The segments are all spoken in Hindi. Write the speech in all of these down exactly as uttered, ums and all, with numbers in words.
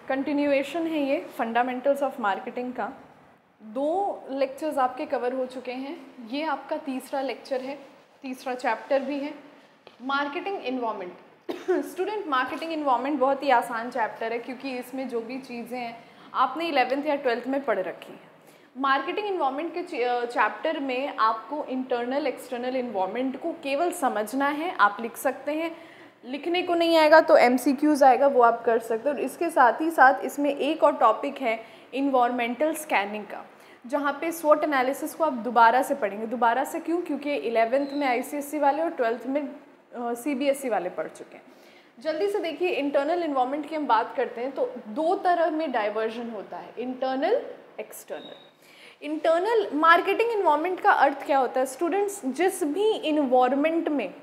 कंटिन्यूएशन है ये फंडामेंटल्स ऑफ मार्केटिंग का। दो लेक्चर्स आपके कवर हो चुके हैं, ये आपका तीसरा लेक्चर है, तीसरा चैप्टर भी है marketing environment. Student, marketing environment बहुत ही आसान चैप्टर है क्योंकि इसमें जो भी चीज़ें हैं आपने इलेवेंथ या ट्वेल्थ में पढ़ रखी हैं। मार्केटिंग इन्वायरमेंट के चैप्टर में आपको इंटरनल एक्सटर्नल इन्वायरमेंट को केवल समझना है। आप लिख सकते हैं, लिखने को नहीं आएगा तो एमसीक्यूज़ आएगा, वो आप कर सकते हो। और इसके साथ ही साथ इसमें एक और टॉपिक है इन्वायरमेंटल स्कैनिंग का, जहाँ पे स्वॉट एनालिसिस को आप दोबारा से पढ़ेंगे। दोबारा से क्यों? क्योंकि इलेवेंथ में आईसीएसई वाले और ट्वेल्थ में सीबीएसई वाले पढ़ चुके हैं। जल्दी से देखिए, इंटरनल इन्वायरमेंट की हम बात करते हैं तो दो तरह में डाइवर्जन होता है, internal external. Internal marketing environment का अर्थ क्या होता है स्टूडेंट्स? जिस भी इन्वायरमेंट में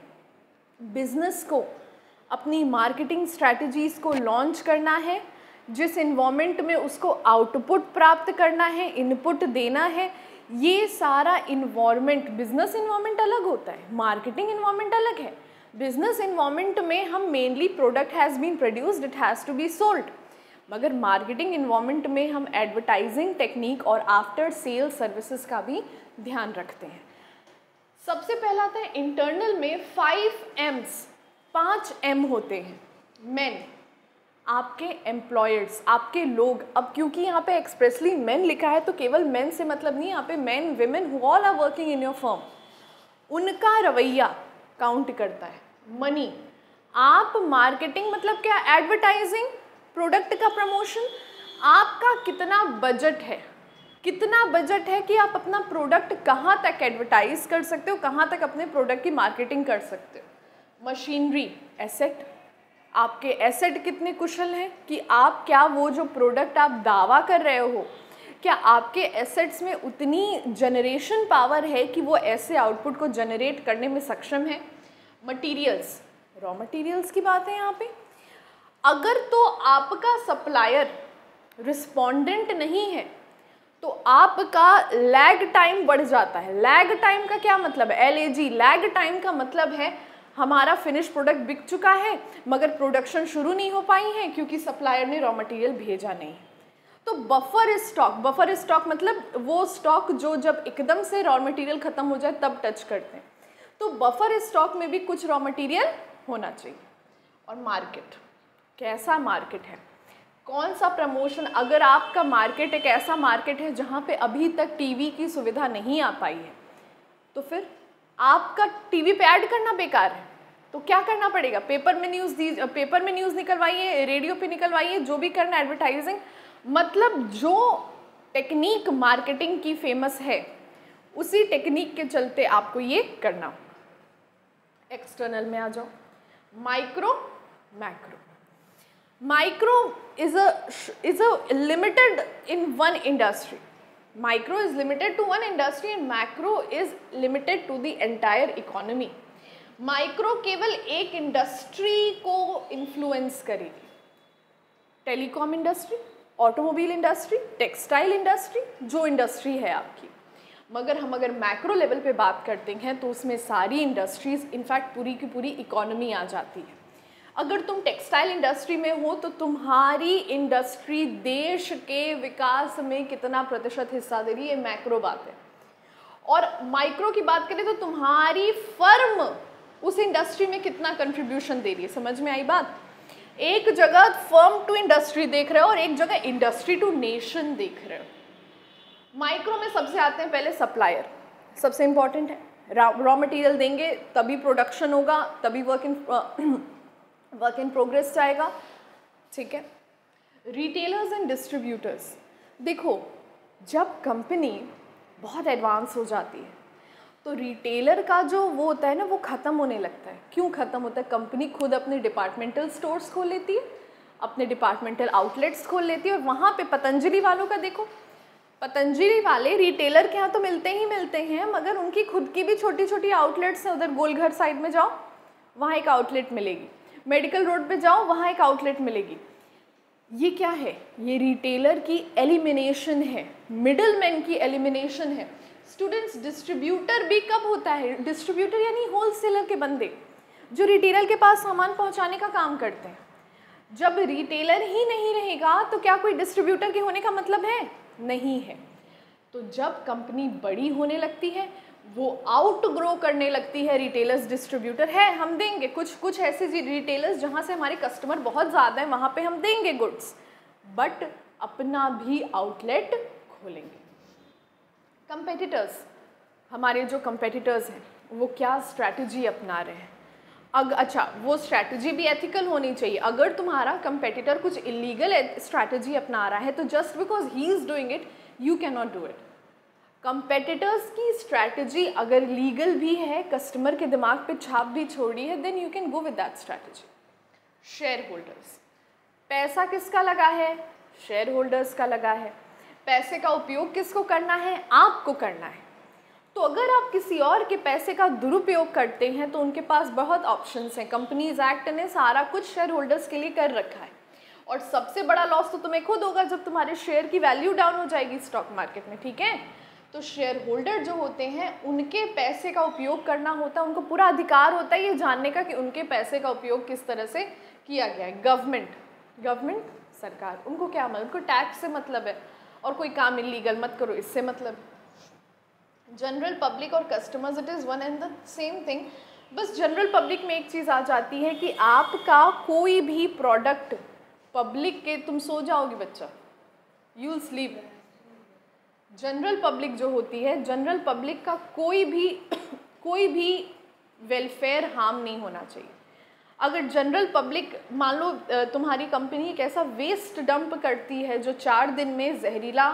बिजनेस को अपनी मार्केटिंग स्ट्रैटेजीज़ को लॉन्च करना है, जिस इन्वायरमेंट में उसको आउटपुट प्राप्त करना है, इनपुट देना है, ये सारा इन्वायरमेंट, बिजनेस इन्वायरमेंट अलग होता है, मार्केटिंग इन्वायरमेंट अलग है। बिजनेस इन्वायरमेंट में हम mainly product has been produced, it has to be sold, मगर मार्केटिंग इन्वायरमेंट में हम एडवर्टाइजिंग टेक्निक और आफ्टर सेल सर्विसेज का भी ध्यान रखते हैं। सबसे पहला आता है इंटरनल में फाइव एम्स, पाँच एम होते हैं। मेन, आपके एम्प्लॉयर्स, आपके लोग। अब क्योंकि यहाँ पे एक्सप्रेसली मेन लिखा है तो केवल मेन से मतलब नहीं, यहाँ पे men women who all are working in your firm, उनका रवैया काउंट करता है। मनी, आप मार्केटिंग मतलब क्या? एडवर्टाइजिंग, प्रोडक्ट का प्रमोशन। आपका कितना बजट है, कितना बजट है कि आप अपना प्रोडक्ट कहाँ तक एडवर्टाइज कर सकते हो, कहाँ तक अपने प्रोडक्ट की मार्केटिंग कर सकते हो। मशीनरी, एसेट, आपके एसेट कितने कुशल हैं कि आप क्या वो जो प्रोडक्ट आप दावा कर रहे हो, क्या आपके एसेट्स में उतनी जनरेशन पावर है कि वो ऐसे आउटपुट को जनरेट करने में सक्षम है। मटीरियल्स, रॉ मटीरियल्स की बात है यहाँ पे। अगर तो आपका सप्लायर रिस्पोंडेंट नहीं है तो आपका लैग टाइम बढ़ जाता है। लैग टाइम का क्या मतलब है? एल ए जी, लैग टाइम का मतलब है हमारा फिनिश प्रोडक्ट बिक चुका है मगर प्रोडक्शन शुरू नहीं हो पाई है क्योंकि सप्लायर ने रॉ मटेरियल भेजा नहीं। तो बफर स्टॉक, बफर स्टॉक मतलब वो स्टॉक जो जब एकदम से रॉ मटेरियल खत्म हो जाए तब टच करते हैं। तो बफर स्टॉक में भी कुछ रॉ मटेरियल होना चाहिए। और मार्केट, कैसा मार्केट है, कौन सा प्रमोशन। अगर आपका मार्केट एक ऐसा मार्केट है जहाँ पे अभी तक टीवी की सुविधा नहीं आ पाई है तो फिर आपका टीवी पे ऐड करना बेकार है। तो क्या करना पड़ेगा? पेपर में न्यूज़ दी, पेपर में न्यूज़ निकलवाइए, रेडियो पे निकलवाइए, जो भी करना एडवर्टाइजिंग। मतलब जो टेक्निक मार्केटिंग की फेमस है उसी टेक्निक के चलते आपको ये करना। एक्सटर्नल में आ जाओ, micro, macro. Micro is a is a limited in one industry. Micro is limited to one industry and macro is limited to the entire economy. Micro केवल एक इंडस्ट्री को इन्फ्लुएंस करेगी, telecom industry, automobile industry, textile industry, जो इंडस्ट्री है आपकी। मगर हम अगर मैक्रो लेवल पे बात करते हैं तो उसमें सारी इंडस्ट्रीज, इनफैक्ट पूरी की पूरी इकोनॉमी आ जाती है। अगर तुम टेक्सटाइल इंडस्ट्री में हो तो तुम्हारी इंडस्ट्री देश के विकास में कितना प्रतिशत हिस्सा दे रही है, मैक्रो बात है। और माइक्रो की बात करें तो तुम्हारी फर्म उस इंडस्ट्री में कितना कंट्रीब्यूशन दे रही है। समझ में आई बात? एक जगह फर्म टू इंडस्ट्री देख रहे हो और एक जगह इंडस्ट्री टू नेशन देख रहे हो। माइक्रो में सबसे आते हैं पहले सप्लायर, सबसे इंपॉर्टेंट है। रॉ मटेरियल देंगे तभी प्रोडक्शन होगा, तभी work in work in progress जाएगा, ठीक है। रिटेलर्स एंड डिस्ट्रीब्यूटर्स, देखो जब कंपनी बहुत एडवांस हो जाती है तो रिटेलर का जो वो होता है ना वो ख़त्म होने लगता है। क्यों ख़त्म होता है? कंपनी खुद अपने डिपार्टमेंटल स्टोर्स खोल लेती है, अपने डिपार्टमेंटल आउटलेट्स खोल लेती है। और वहाँ पे पतंजलि वालों का देखो, पतंजलि वाले रिटेलर के यहाँ तो मिलते ही मिलते हैं मगर उनकी खुद की भी छोटी छोटी आउटलेट्स हैं। उधर गोलघर साइड में जाओ वहाँ एक आउटलेट मिलेगी, मेडिकल रोड पे जाओ वहाँ एक आउटलेट मिलेगी। ये क्या है? ये रिटेलर की एलिमिनेशन है, मिडलमैन की एलिमिनेशन है। स्टूडेंट्स, डिस्ट्रीब्यूटर भी कब होता है? डिस्ट्रीब्यूटर यानी होलसेलर के बंदे जो रिटेलर के पास सामान पहुँचाने का काम करते हैं। जब रिटेलर ही नहीं रहेगा तो क्या कोई डिस्ट्रीब्यूटर के होने का मतलब है? नहीं है। तो जब कंपनी बड़ी होने लगती है, वो आउट ग्रो करने लगती है रिटेलर्स, डिस्ट्रीब्यूटर है हम देंगे, कुछ कुछ ऐसे रिटेलर्स जहाँ से हमारे कस्टमर बहुत ज़्यादा है वहाँ पे हम देंगे गुड्स, बट अपना भी आउटलेट खोलेंगे। कंपेटिटर्स, हमारे जो कंपेटिटर्स हैं वो क्या स्ट्रैटेजी अपना रहे हैं? अग अच्छा वो स्ट्रैटेजी भी एथिकल होनी चाहिए। अगर तुम्हारा कंपेटिटर कुछ इलीगल स्ट्रैटेजी अपना रहा है तो just because he is doing it you can not do it. Competitors की स्ट्रैटेजी अगर लीगल भी है, कस्टमर के दिमाग पे छाप भी छोड़ी है, then you can go with that strategy. Share holders, पैसा किसका लगा है? शेयर होल्डर्स का लगा है। पैसे का उपयोग किसको करना है? आपको करना है। तो अगर आप किसी और के पैसे का दुरुपयोग करते हैं तो उनके पास बहुत ऑप्शंस हैं। कंपनीज एक्ट ने सारा कुछ शेयर होल्डर्स के लिए कर रखा है, और सबसे बड़ा लॉस तो तुम्हें खुद होगा जब तुम्हारे शेयर की वैल्यू डाउन हो जाएगी स्टॉक मार्केट में, ठीक है। तो शेयर होल्डर जो होते हैं उनके पैसे का उपयोग करना होता है, उनको पूरा अधिकार होता है ये जानने का कि उनके पैसे का उपयोग किस तरह से किया गया है। गवर्नमेंट गवर्नमेंट सरकार, उनको क्या मतलब? उनको टैक्स से मतलब है, और कोई काम इलीगल मत करो इससे मतलब। जनरल पब्लिक और customers, it is one and the same thing. बस जनरल पब्लिक में एक चीज़ आ जाती है कि आपका कोई भी प्रोडक्ट पब्लिक के, तुम सो जाओगे बच्चा, you will sleep. General public जो होती है, जनरल पब्लिक का कोई भी कोई भी वेलफेयर हार्म नहीं होना चाहिए। अगर जनरल पब्लिक, मान लो तुम्हारी कंपनी एक ऐसा वेस्ट डंप करती है जो चार दिन में जहरीला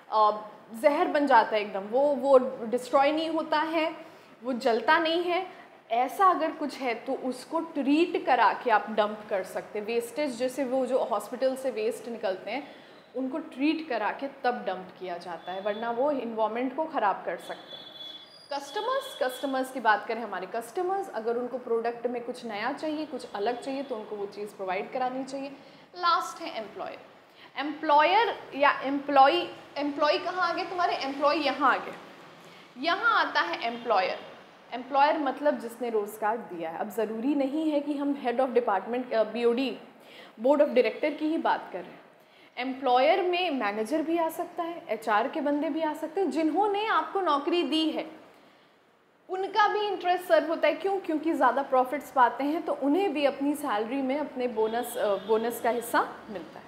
जहर बन जाता है एकदम, वो वो डिस्ट्रॉय नहीं होता है, वो जलता नहीं है, ऐसा अगर कुछ है तो उसको ट्रीट करा के आप डंप कर सकते हैं। वेस्टेज जैसे वो जो हॉस्पिटल से वेस्ट निकलते हैं उनको ट्रीट करा के तब डंप किया जाता है, वरना वो इन्वायरमेंट को ख़राब कर सकते हैं। कस्टमर्स कस्टमर्स की बात करें, हमारे कस्टमर्स अगर उनको प्रोडक्ट में कुछ नया चाहिए, कुछ अलग चाहिए तो उनको वो चीज़ प्रोवाइड करानी चाहिए। लास्ट है एम्प्लॉयर। एम्प्लॉयर या एम्प्लॉई, एम्प्लॉई कहाँ आ गए तुम्हारे? एम्प्लॉय यहाँ आ गए। यहाँ आता है एम्प्लॉयर। एम्प्लॉयर मतलब जिसने रोज़गार दिया है। अब ज़रूरी नहीं है कि हम head of department, B O D, board of director की ही बात कर रहे हैं। एम्प्लॉयर में मैनेजर भी आ सकता है, एच आर के बंदे भी आ सकते हैं, जिन्होंने आपको नौकरी दी है उनका भी इंटरेस्ट सर्व होता है। क्यों? क्योंकि ज़्यादा प्रॉफिट्स पाते हैं तो उन्हें भी अपनी सैलरी में अपने बोनस बोनस का हिस्सा मिलता है।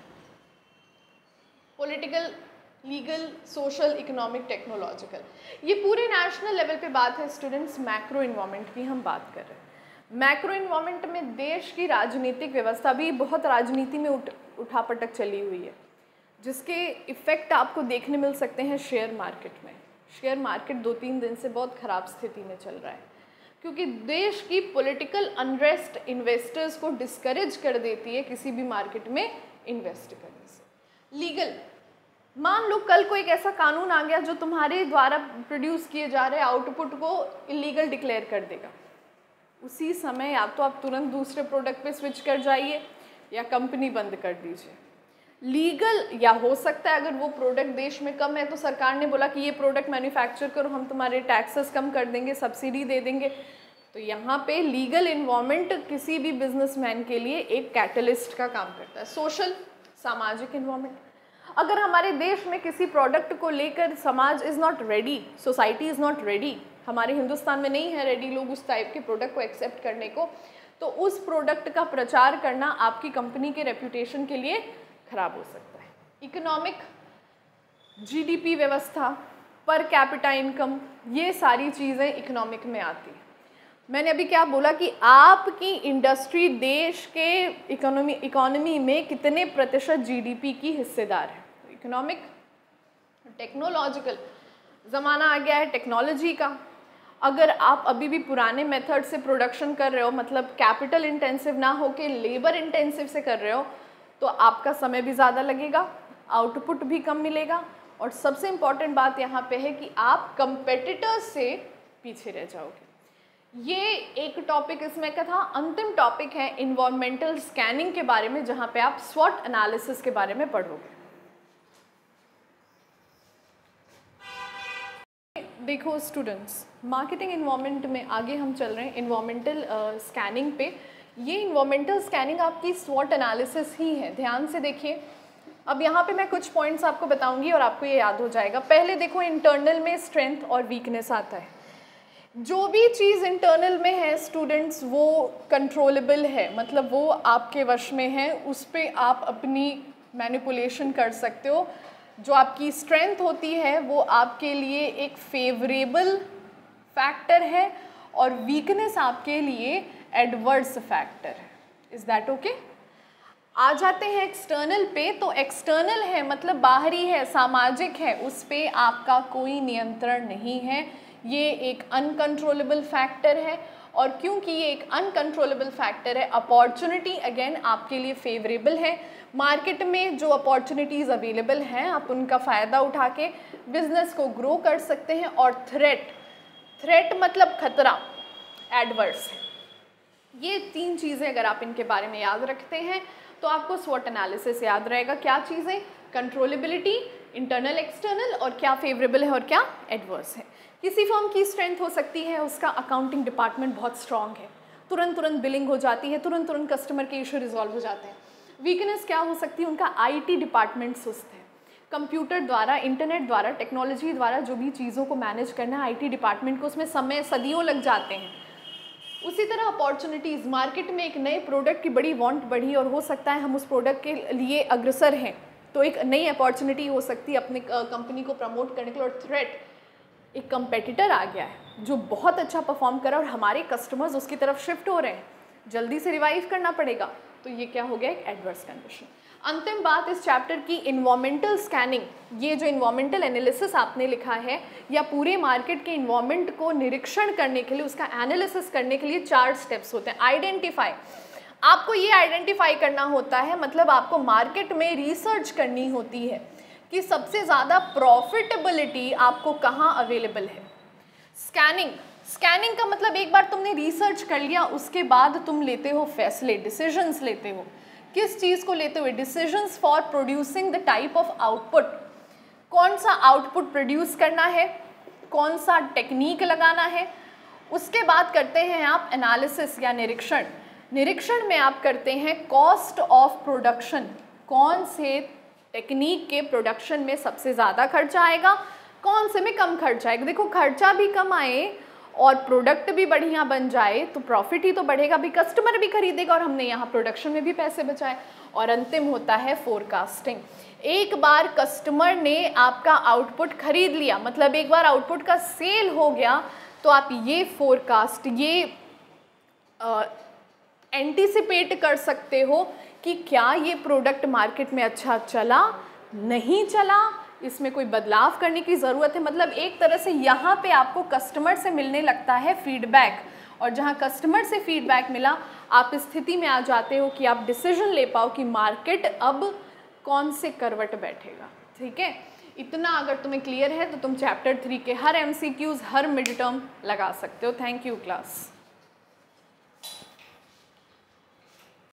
Political, legal, social, economic, technological, ये पूरे नेशनल लेवल पे बात है स्टूडेंट्स। मैक्रो इन्वायरमेंट की हम बात कर रहे हैं। मैक्रो इन्वायरमेंट में देश की राजनीतिक व्यवस्था भी बहुत, राजनीति में उठ उठापटक चली हुई है, जिसके इफ़ेक्ट आपको देखने मिल सकते हैं शेयर मार्केट में। शेयर मार्केट दो तीन दिन से बहुत ख़राब स्थिति में चल रहा है, क्योंकि देश की पॉलिटिकल अनरेस्ट इन्वेस्टर्स को डिस्करेज कर देती है किसी भी मार्केट में इन्वेस्ट करने से। लीगल, मान लो कल को एक ऐसा कानून आ गया जो तुम्हारे द्वारा प्रोड्यूस किए जा रहे आउटपुट को इलीगल डिक्लेयर कर देगा, उसी समय या तो आप तुरंत दूसरे प्रोडक्ट पे स्विच कर जाइए या कंपनी बंद कर दीजिए। लीगल, या हो सकता है अगर वो प्रोडक्ट देश में कम है तो सरकार ने बोला कि ये प्रोडक्ट मैन्युफैक्चर करो, हम तुम्हारे टैक्सेस कम कर देंगे, सब्सिडी दे देंगे। तो यहाँ पे लीगल इन्वायरमेंट किसी भी बिजनेसमैन के लिए एक कैटलिस्ट का काम करता है। सोशल, सामाजिक इन्वायरमेंट, अगर हमारे देश में किसी प्रोडक्ट को लेकर समाज is not ready, society is not ready, हमारे हिंदुस्तान में नहीं है रेडी लोग उस टाइप के प्रोडक्ट को एक्सेप्ट करने को, तो उस प्रोडक्ट का प्रचार करना आपकी कंपनी के रेप्यूटेशन के लिए खराब हो सकता है। इकोनॉमिक, जीडीपी व्यवस्था, पर कैपिटा इनकम, ये सारी चीज़ें इकोनॉमिक में आती हैं। मैंने अभी क्या बोला कि आपकी इंडस्ट्री देश के इकोनॉमी इकोनॉमी में कितने प्रतिशत जीडीपी की हिस्सेदार है। इकोनॉमिक, टेक्नोलॉजिकल, ज़माना आ गया है टेक्नोलॉजी का। अगर आप अभी भी पुराने मेथड से प्रोडक्शन कर रहे हो, मतलब कैपिटल इंटेंसिव ना होके लेबर इंटेंसिव से कर रहे हो, तो आपका समय भी ज़्यादा लगेगा, आउटपुट भी कम मिलेगा, और सबसे इम्पॉर्टेंट बात यहाँ पे है कि आप कंपेटिटर्स से पीछे रह जाओगे। ये एक टॉपिक इसमें का था। अंतिम टॉपिक है इन्वायरमेंटल स्कैनिंग के बारे में, जहाँ पे आप स्वॉट एनालिसिस के बारे में पढ़ोगे। देखो स्टूडेंट्स, मार्केटिंग इन्वायरमेंट में आगे हम चल रहे हैं इन्वायरमेंटल स्कैनिंग पे ये इन्वायरमेंटल स्कैनिंग आपकी स्वॉट एनालिसिस ही है। ध्यान से देखिए, अब यहाँ पे मैं कुछ पॉइंट्स आपको बताऊंगी और आपको ये याद हो जाएगा। पहले देखो, इंटरनल में स्ट्रेंथ और वीकनेस आता है। जो भी चीज़ इंटरनल में है स्टूडेंट्स, वो कंट्रोलेबल है, मतलब वो आपके वश में है, उस पर आप अपनी मैनिपुलेशन कर सकते हो। जो आपकी स्ट्रेंथ होती है वो आपके लिए एक फेवरेबल फैक्टर है और वीकनेस आपके लिए एडवर्स फैक्टर है। Is that okay? आ जाते हैं एक्सटर्नल पे। तो एक्सटर्नल है मतलब बाहरी है, सामाजिक है, उस पे आपका कोई नियंत्रण नहीं है। ये एक अनकंट्रोलेबल फैक्टर है और क्योंकि ये एक अनकंट्रोलेबल फैक्टर है, अपॉर्चुनिटी अगेन आपके लिए फेवरेबल है। मार्केट में जो अपॉर्चुनिटीज़ अवेलेबल हैं आप उनका फ़ायदा उठा के बिजनेस को ग्रो कर सकते हैं। और थ्रेट, थ्रेट मतलब खतरा, एडवर्स। ये तीन चीज़ें अगर आप इनके बारे में याद रखते हैं तो आपको स्वॉट एनालिसिस याद रहेगा। क्या चीज़ें? कंट्रोलेबिलिटी, इंटरनल एक्सटर्नल, और क्या फेवरेबल है और क्या एडवर्स है। किसी फर्म की स्ट्रेंथ हो सकती है उसका अकाउंटिंग डिपार्टमेंट बहुत स्ट्रांग है, तुरंत तुरंत बिलिंग हो जाती है, तुरंत तुरंत कस्टमर के इशू रिजॉल्व हो जाते हैं। वीकनेस क्या हो सकती है? उनका आईटी डिपार्टमेंट सुस्त है। कंप्यूटर द्वारा, इंटरनेट द्वारा, टेक्नोलॉजी द्वारा जो भी चीज़ों को मैनेज करना है आईटी डिपार्टमेंट को, उसमें समय सदियों लग जाते हैं। उसी तरह अपॉर्चुनिटीज़, मार्केट में एक नए प्रोडक्ट की बड़ी वांट बढ़ी और हो सकता है हम उस प्रोडक्ट के लिए अग्रसर हैं, तो एक नई अपॉर्चुनिटी हो सकती है अपने कंपनी को प्रमोट करने के लिए। और थ्रेट, एक कंपेटिटर आ गया है जो बहुत अच्छा परफॉर्म करा और हमारे कस्टमर्स उसकी तरफ शिफ्ट हो रहे हैं, जल्दी से रिवाइव करना पड़ेगा, तो ये क्या हो गया? एक एडवर्स कंडीशन। अंतिम बात इस चैप्टर की, इन्वायरमेंटल स्कैनिंग। ये जो इन्वायरमेंटल एनालिसिस आपने लिखा है, या पूरे मार्केट के इन्वायरमेंट को निरीक्षण करने के लिए, उसका एनालिसिस करने के लिए चार स्टेप्स होते हैं। आइडेंटिफाई, आपको ये आइडेंटिफाई करना होता है, मतलब आपको मार्केट में रिसर्च करनी होती है कि सबसे ज़्यादा प्रॉफिटेबिलिटी आपको कहाँ अवेलेबल है। स्कैनिंग, स्कैनिंग का मतलब एक बार तुमने रिसर्च कर लिया उसके बाद तुम लेते हो फैसले, डिसीजंस लेते हो। किस चीज़ को लेते हुए? Decisions for producing the type of output. कौन सा आउटपुट प्रोड्यूस करना है, कौन सा टेक्निक लगाना है। उसके बाद करते हैं आप एनालिसिस या निरीक्षण। निरीक्षण में आप करते हैं कॉस्ट ऑफ प्रोडक्शन, कौन से टेक्निक के प्रोडक्शन में सबसे ज़्यादा खर्चा आएगा, कौन से में कम खर्चा आएगा। देखो, खर्चा भी कम आए और प्रोडक्ट भी बढ़िया बन जाए तो प्रॉफिट ही तो बढ़ेगा, भी कस्टमर भी खरीदेगा और हमने यहाँ प्रोडक्शन में भी पैसे बचाए। और अंतिम होता है फोरकास्टिंग। एक बार कस्टमर ने आपका आउटपुट खरीद लिया, मतलब एक बार आउटपुट का सेल हो गया, तो आप ये फोरकास्ट, ये एंटीसिपेट कर सकते हो कि क्या ये प्रोडक्ट मार्केट में अच्छा चला, नहीं चला, इसमें कोई बदलाव करने की ज़रूरत है। मतलब एक तरह से यहाँ पे आपको कस्टमर से मिलने लगता है फीडबैक, और जहाँ कस्टमर से फीडबैक मिला आप इस स्थिति में आ जाते हो कि आप डिसीजन ले पाओ कि मार्केट अब कौन से करवट बैठेगा। ठीक है, इतना अगर तुम्हें क्लियर है तो तुम चैप्टर थ्री के हर एमसीक्यूज़, हर मिड टर्म लगा सकते हो। Thank you class.